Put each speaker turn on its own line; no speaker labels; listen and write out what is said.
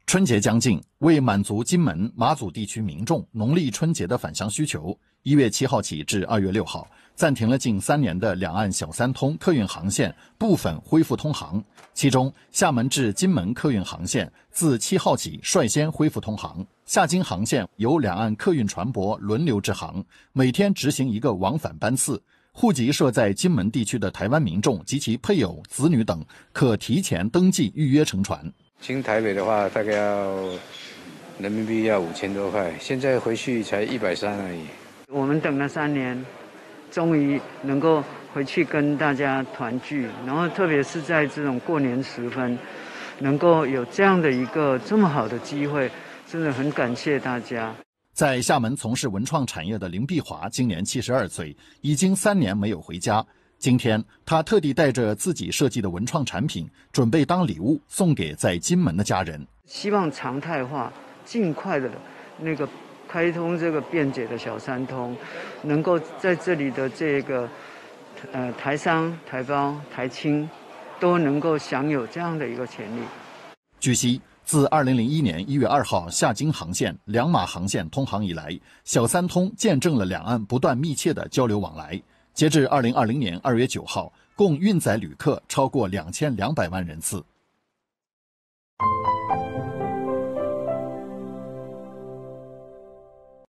春节将近，为满足金门、马祖地区民众农历春节的返乡需求，1月7号起至2月6号，暂停了近3年的两岸小三通客运航线部分恢复通航。其中，厦门至金门客运航线自7号起率先恢复通航，厦金航线由两岸客运船舶轮流直航，每天执行一个往返班次。户籍设在金门地区的台湾民众及其配偶、子女等，可提前登记预约乘船。
经台北的话，大概要人民币要5000多块，现在回去才130而已。
我们等了3年，终于能够回去跟大家团聚，然后特别是在这种过年时分，能够有这样的一个这么好的机会，真的很感谢大家。
在厦门从事文创产业的林碧华今年72岁，已经3年没有回家。今天，他特地带着自己设计的文创产品，准备当礼物送给在金门的家人。
希望常态化，尽快的开通这个便捷的小三通，能够在这里的这个台商、台胞、台青都能够享有这样的一个权利。
据悉，自2001年1月2号厦金航线、两马航线通航以来，小三通见证了两岸不断密切的交流往来。截至2020年2月9号，共运载旅客超过2200万人次。